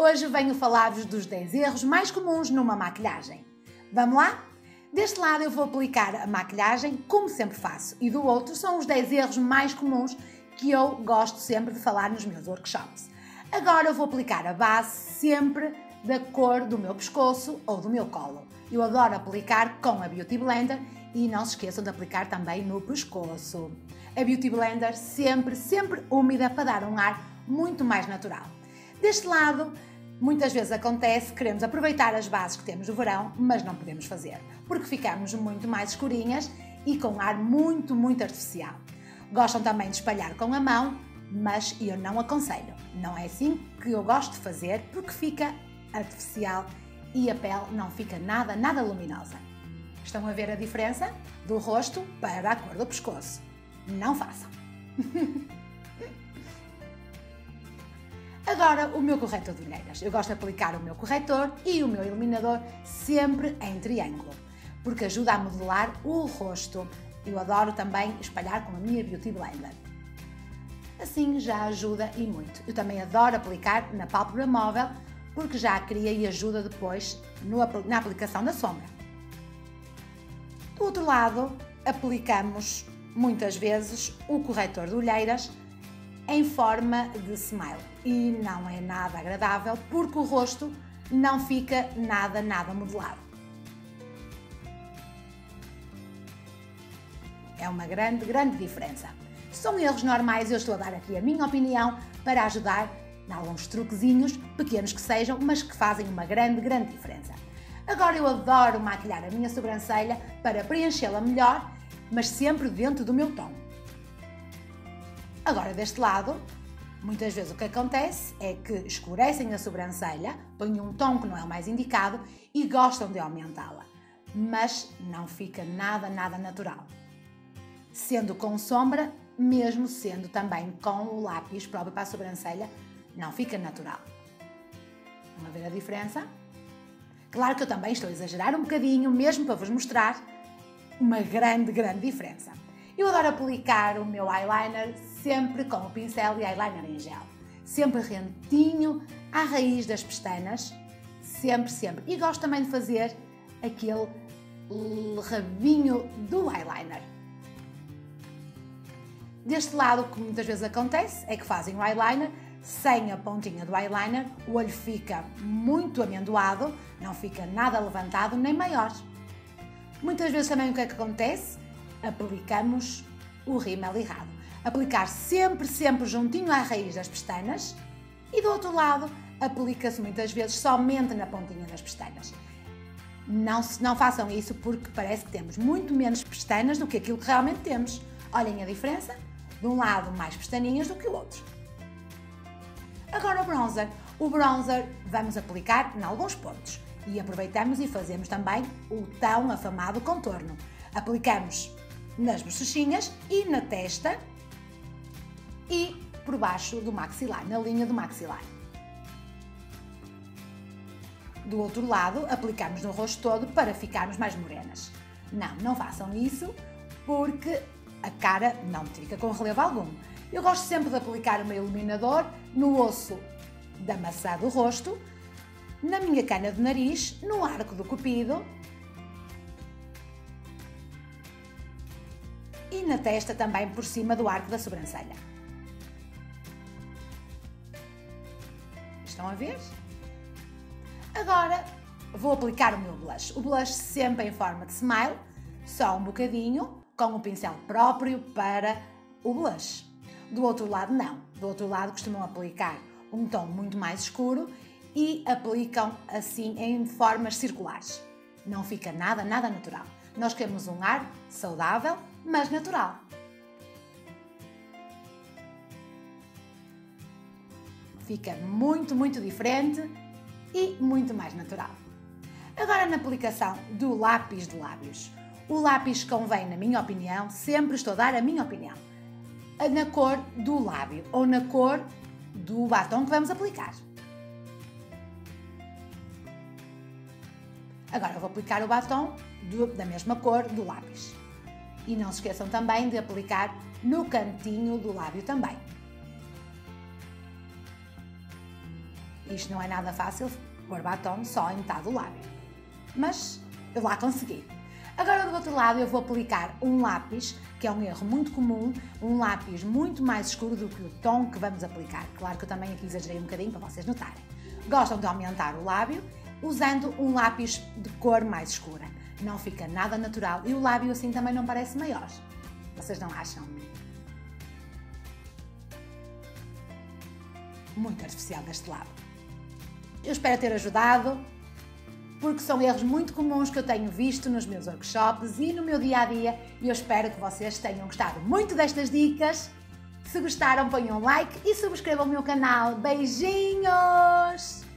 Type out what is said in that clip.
Hoje venho falar-vos dos 10 erros mais comuns numa maquilhagem. Vamos lá? Deste lado eu vou aplicar a maquilhagem como sempre faço e do outro são os 10 erros mais comuns que eu gosto sempre de falar nos meus workshops. Agora eu vou aplicar a base sempre da cor do meu pescoço ou do meu colo. Eu adoro aplicar com a Beauty Blender e não se esqueçam de aplicar também no pescoço. A Beauty Blender sempre úmida para dar um ar muito mais natural. Deste lado, muitas vezes acontece que queremos aproveitar as bases que temos no verão, mas não podemos fazer, porque ficamos muito mais escurinhas e com ar muito artificial. Gostam também de espalhar com a mão, mas eu não aconselho. Não é assim que eu gosto de fazer, porque fica artificial e a pele não fica nada luminosa. Estão a ver a diferença do rosto para a cor do pescoço? Não façam! Agora o meu corretor de olheiras. Eu gosto de aplicar o meu corretor e o meu iluminador sempre em triângulo, porque ajuda a modelar o rosto. Eu adoro também espalhar com a minha Beauty Blender. Assim já ajuda e muito. Eu também adoro aplicar na pálpebra móvel, porque já cria e ajuda depois na aplicação da sombra. Do outro lado, aplicamos muitas vezes o corretor de olheiras em forma de smile e não é nada agradável porque o rosto não fica nada modelado. É uma grande diferença. São erros normais, eu estou a dar aqui a minha opinião para ajudar em alguns truquezinhos, pequenos que sejam, mas que fazem uma grande diferença. Agora eu adoro maquilhar a minha sobrancelha para preenchê-la melhor, mas sempre dentro do meu tom. Agora deste lado, muitas vezes o que acontece é que escurecem a sobrancelha, põem um tom que não é o mais indicado e gostam de aumentá-la, mas não fica nada natural. Sendo com sombra, mesmo sendo também com o lápis próprio para a sobrancelha, não fica natural. Vão ver a diferença? Claro que eu também estou a exagerar um bocadinho, mesmo para vos mostrar uma grande diferença. Eu adoro aplicar o meu eyeliner sempre com o pincel e eyeliner em gel. Sempre rentinho à raiz das pestanas, sempre. E gosto também de fazer aquele rabinho do eyeliner. Deste lado, o que muitas vezes acontece é que fazem o eyeliner sem a pontinha do eyeliner, o olho fica muito amendoado, não fica nada levantado nem maior. Muitas vezes também o que é que acontece? Aplicamos o rímel errado. Aplicar sempre juntinho à raiz das pestanas e do outro lado aplica-se muitas vezes somente na pontinha das pestanas. Não façam isso porque parece que temos muito menos pestanas do que aquilo que realmente temos. Olhem a diferença, de um lado mais pestaninhas do que o outro. Agora o bronzer. O bronzer vamos aplicar em alguns pontos e aproveitamos e fazemos também o tão afamado contorno. Aplicamos nas bochechinhas e na testa e por baixo do maxilar, na linha do maxilar. Do outro lado, aplicamos no rosto todo para ficarmos mais morenas. Não façam isso porque a cara não fica com relevo algum. Eu gosto sempre de aplicar o meu iluminador no osso da maçã do rosto, na minha cana de nariz, no arco do cupido e na testa também por cima do arco da sobrancelha. Estão a ver? Agora vou aplicar o meu blush. O blush sempre em forma de smile, só um bocadinho, com o pincel próprio para o blush. Do outro lado não. Do outro lado costumam aplicar um tom muito mais escuro e aplicam assim em formas circulares. Não fica nada natural. Nós queremos um ar saudável, mas natural. Fica muito diferente e muito mais natural. Agora na aplicação do lápis de lábios. O lápis convém, na minha opinião, sempre estou a dar a minha opinião, na cor do lábio ou na cor do batom que vamos aplicar. Agora vou aplicar o batom da mesma cor do lápis. E não se esqueçam também de aplicar no cantinho do lábio também. Isto não é nada fácil, pôr batom só em metade do lábio. Mas eu lá consegui. Agora do outro lado eu vou aplicar um lápis, que é um erro muito comum, um lápis muito mais escuro do que o tom que vamos aplicar. Claro que eu também aqui exagerei um bocadinho para vocês notarem. Gostam de aumentar o lábio usando um lápis de cor mais escura. Não fica nada natural e o lábio assim também não parece maior. Vocês não acham? Muito artificial deste lado. Eu espero ter ajudado, porque são erros muito comuns que eu tenho visto nos meus workshops e no meu dia-a-dia e eu espero que vocês tenham gostado muito destas dicas. Se gostaram, ponham um like e subscrevam o meu canal. Beijinhos!